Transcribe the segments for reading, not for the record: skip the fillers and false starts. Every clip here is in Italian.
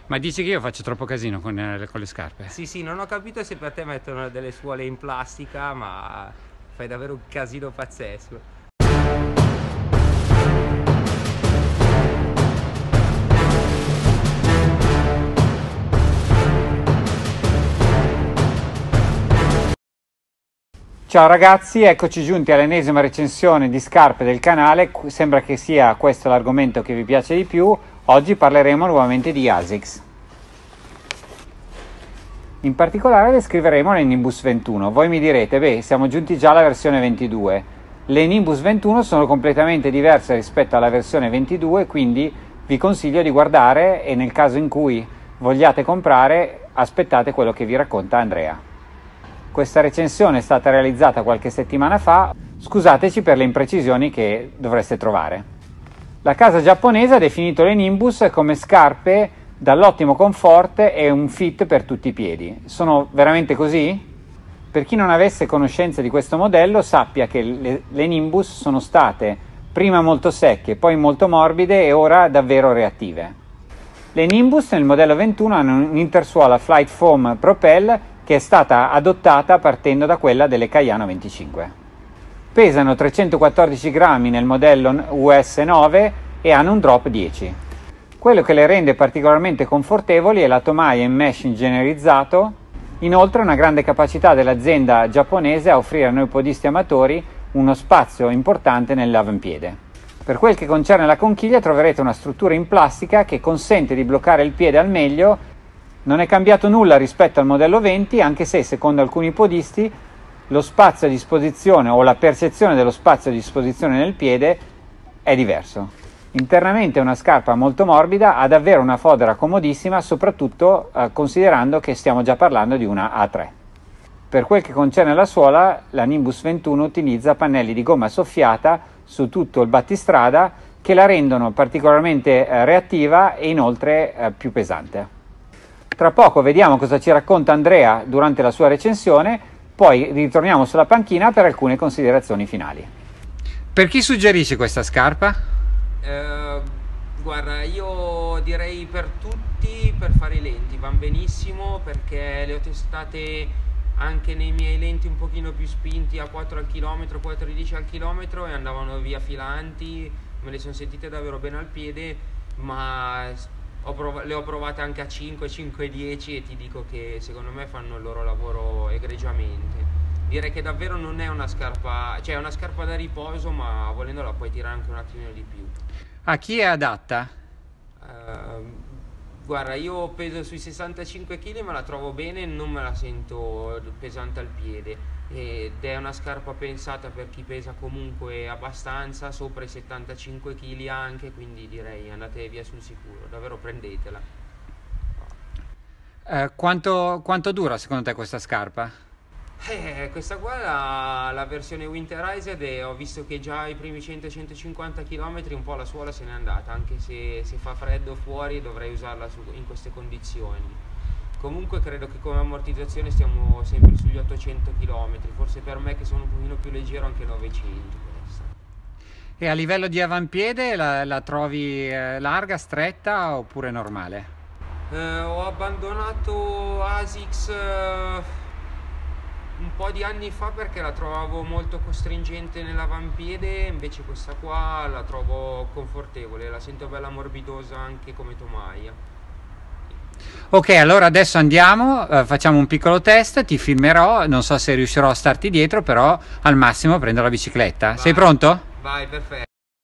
Ma dici che io faccio troppo casino con le scarpe? Sì, sì, non ho capito se per te mettono delle suole in plastica, ma fai davvero un casino pazzesco. Ciao ragazzi, eccoci giunti all'ennesima recensione di scarpe del canale. Sembra che sia questo l'argomento che vi piace di più. Oggi parleremo nuovamente di ASICS. In particolare descriveremo le Nimbus 21. Voi mi direte, beh, siamo giunti già alla versione 22. Le Nimbus 21 sono completamente diverse rispetto alla versione 22, quindi vi consiglio di guardare e nel caso in cui vogliate comprare, aspettate quello che vi racconta Andrea. Questa recensione è stata realizzata qualche settimana fa, scusateci per le imprecisioni che dovreste trovare. La casa giapponese ha definito le Nimbus come scarpe dall'ottimo comfort e un fit per tutti i piedi. Sono veramente così? Per chi non avesse conoscenza di questo modello, sappia che le Nimbus sono state prima molto secche, poi molto morbide e ora davvero reattive. Le Nimbus nel modello 21 hanno un'intersuola Flight Foam Propel che è stata adottata partendo da quella delle Kayano 25. Pesano 314 grammi nel modello US 9 e hanno un drop 10. Quello che le rende particolarmente confortevoli è la tomaia in mesh ingegnerizzato, inoltre una grande capacità dell'azienda giapponese a offrire a noi podisti amatori uno spazio importante nell'avampiede. Per quel che concerne la conchiglia troverete una struttura in plastica che consente di bloccare il piede al meglio. Non è cambiato nulla rispetto al modello 20, anche se secondo alcuni podisti lo spazio a disposizione o la percezione dello spazio a disposizione nel piede è diverso. Internamente è una scarpa molto morbida, ha davvero una fodera comodissima, soprattutto considerando che stiamo già parlando di una A3. Per quel che concerne la suola, la Nimbus 21 utilizza pannelli di gomma soffiata su tutto il battistrada che la rendono particolarmente reattiva e inoltre più pesante. Tra poco vediamo cosa ci racconta Andrea durante la sua recensione, poi ritorniamo sulla panchina per alcune considerazioni finali. Per chi suggerisci questa scarpa? Guarda, io direi per tutti, per fare i lenti, van benissimo perché le ho testate anche nei miei lenti un pochino più spinti a 4 al chilometro, 4,10 al chilometro e andavano via filanti, me le sono sentite davvero bene al piede, ma le ho provate anche a 5, 5,10 e ti dico che secondo me fanno il loro lavoro egregiamente. Direi che davvero non è una scarpa, cioè è una scarpa da riposo, ma volendo la puoi tirare anche un attimino di più. A chi è adatta? Guarda, io peso sui 65 kg, ma la trovo bene e non me la sento pesante al piede. Ed è una scarpa pensata per chi pesa comunque abbastanza, sopra i 75 kg anche, quindi direi andate via sul sicuro, davvero prendetela. Quanto dura secondo te questa scarpa? Questa qua è la versione Winterized e ho visto che già i primi 100-150 km un po' la suola se n'è andata, anche se fa freddo fuori dovrei usarla in queste condizioni. Comunque credo che come ammortizzazione stiamo sempre sugli 800 km, forse per me che sono un pochino più leggero anche 900 questa. E a livello di avampiede la trovi larga, stretta oppure normale? Ho abbandonato ASICS un po' di anni fa perché la trovavo molto costringente nell'avampiede, invece questa qua la trovo confortevole, la sento bella morbidosa anche come tomaia. Ok, allora adesso andiamo, facciamo un piccolo test, ti filmerò, non so se riuscirò a starti dietro, però al massimo prendo la bicicletta. Vai. Sei pronto? Vai, perfetto.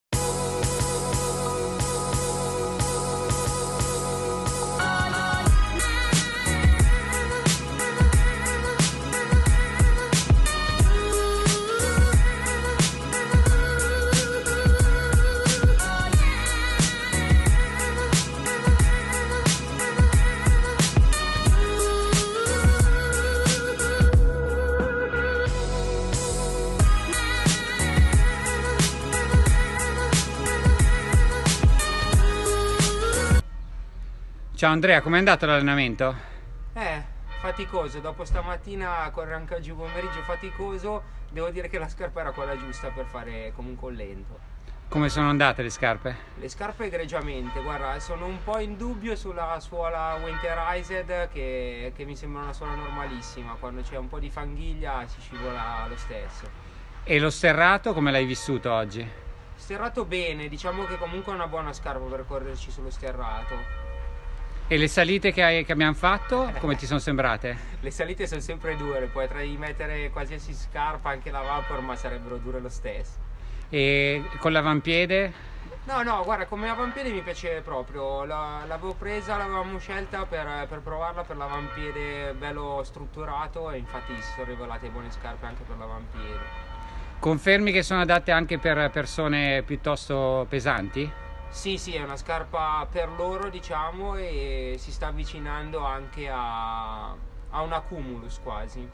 Ciao Andrea, com'è andato l'allenamento? Faticoso, dopo stamattina correre anche oggi pomeriggio faticoso, devo dire che la scarpa era quella giusta per fare comunque un lento. Come sono andate le scarpe? Le scarpe egregiamente, guarda, sono un po' in dubbio sulla suola Winterized che mi sembra una suola normalissima, quando c'è un po' di fanghiglia si scivola lo stesso. E lo sterrato come l'hai vissuto oggi? Sterrato bene, diciamo che comunque è una buona scarpa per correrci sullo sterrato. E le salite che abbiamo fatto, come ti sono sembrate? Le salite sono sempre dure, potrei mettere qualsiasi scarpa, anche la Vapor, ma sarebbero dure lo stesso. E con l'avampiede? No, guarda, come avampiede mi piace proprio, l'avevo presa, l'avevamo scelta per provarla per l'avampiede bello strutturato e infatti si sono rivelate buone scarpe anche per l'avampiede. Confermi che sono adatte anche per persone piuttosto pesanti? Sì, è una scarpa per loro, diciamo, e si sta avvicinando anche a una Cumulus quasi.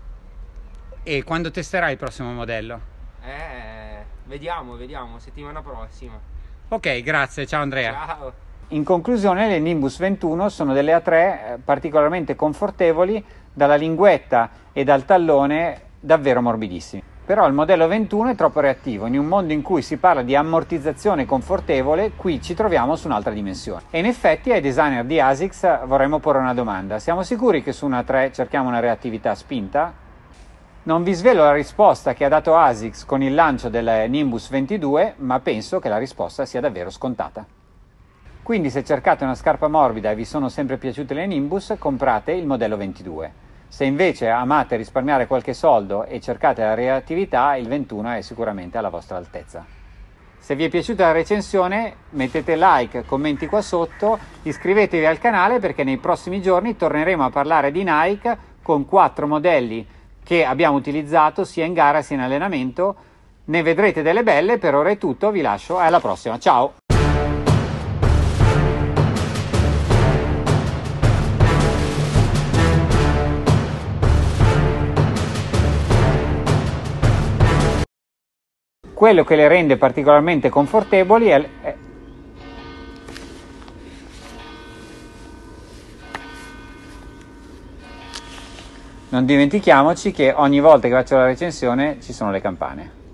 E quando testerai il prossimo modello? Vediamo, settimana prossima. Ok, grazie, ciao Andrea. Ciao. In conclusione, le Nimbus 21 sono delle A3 particolarmente confortevoli, dalla linguetta e dal tallone davvero morbidissimi. Però il modello 21 è troppo reattivo. In un mondo in cui si parla di ammortizzazione confortevole, qui ci troviamo su un'altra dimensione. E in effetti ai designer di ASICS vorremmo porre una domanda. Siamo sicuri che su una A3 cerchiamo una reattività spinta? Non vi svelo la risposta che ha dato ASICS con il lancio del Nimbus 22, ma penso che la risposta sia davvero scontata. Quindi se cercate una scarpa morbida e vi sono sempre piaciute le Nimbus, comprate il modello 22. Se invece amate risparmiare qualche soldo e cercate la reattività, il 21 è sicuramente alla vostra altezza. Se vi è piaciuta la recensione, mettete like, commenti qua sotto, iscrivetevi al canale perché nei prossimi giorni torneremo a parlare di Nike con 4 modelli che abbiamo utilizzato sia in gara sia in allenamento. Ne vedrete delle belle. Per ora è tutto, vi lascio e alla prossima, ciao! Quello che le rende particolarmente confortevoli è non dimentichiamoci che ogni volta che faccio la recensione ci sono le campane.